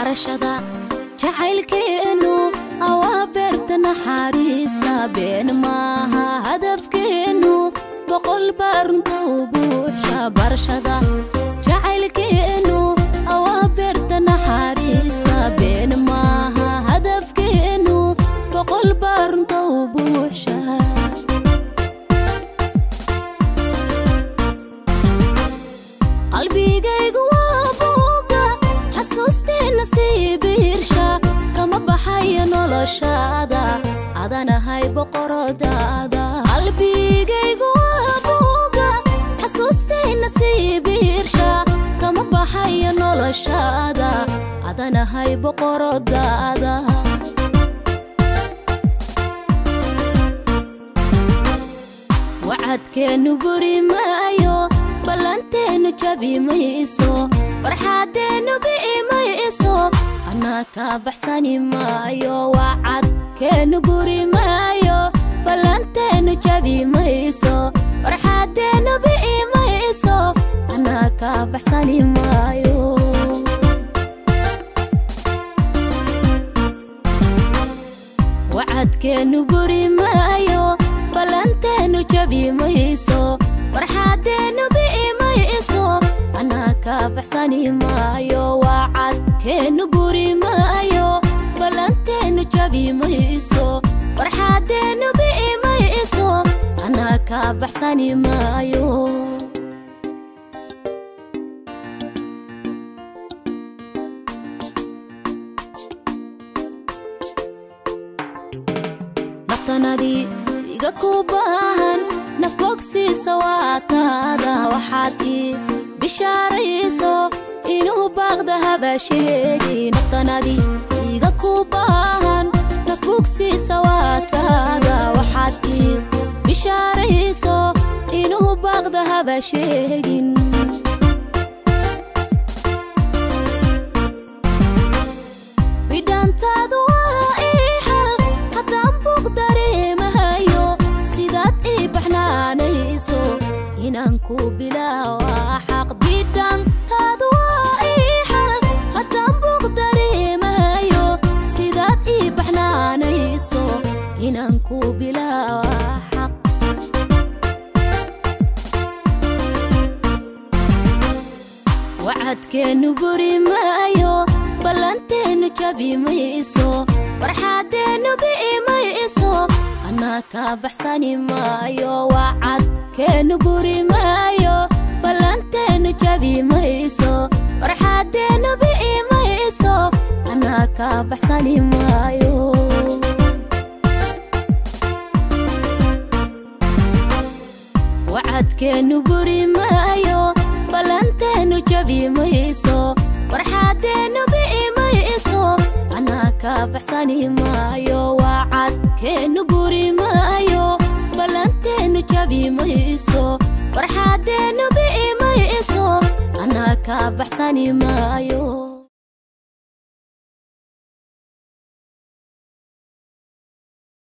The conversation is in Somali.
barashada jacaylkeenu awaabertana xariista been maaha hadafkeenu boqol barunta u buuxsha barashada jacaylkeenu awaabertana xariista been maaha hadafkeenu boqol barunta u buuxsha qalbigaygu waa buuga xasuusteena sii biirsha kama baxayo noloshaada adanahay boqoradaada qalbigaygu waa buuga xasuusteena sii biirsha kama baxayo noloshaada adanahay boqoradaada wacadkeenu buri maayo ballanteenu jabi mayso farxadeenu bi'i mayso anaa ka baxsani maayo wacadkeenu buri maayo ballanteenu jabi mayso farxadeenu bi'i mayso anaa ka baxsani maayo wacadkeenu buri maayo ballanteenu jabi mayso farxadeenu bi'i mayso anaa ka baxsani maayo wacadkeenu buri maayo ballanteenu jabi mayso farxadeenu bi'i mayso anaa ka baxsani maayo naftanadii iga ku baahan naf bogsiisa waataada waxaad ii bishaarayso inuu baaqda habasheegi naftanadii iga ku baahan naf bogsiisa waataada waxaad ii bishaarayso inuu baaqda habasheegin bidhaantaadu waa ii xal haddaan buuq dareemahayo sidaad ii baxnaanayso inaan ku bilaawa xaq bidhaantaadu waa ii xal haddaan buuq dareemahayo sidaad ii baxnaanayso inaan ku bilaawa xaq wacadkeenu buri maayo ballanteenu jabi mayso farxadeenu bi'i mayso anaa ka baxsani maayo wacadkeenu buri maayo ballanteenu jabi mayso farxadeenu bi'i mayso anaa ka baxsani maayo wacadkeenu buri maayo ballanteenu jabi mayso farxadeenu bi'i mayso anaa ka baxsani maayo wacadkeenu buri maayo ballanteenu jabi mayso farxadeenu bi'i mayso anaa ka baxsani maayo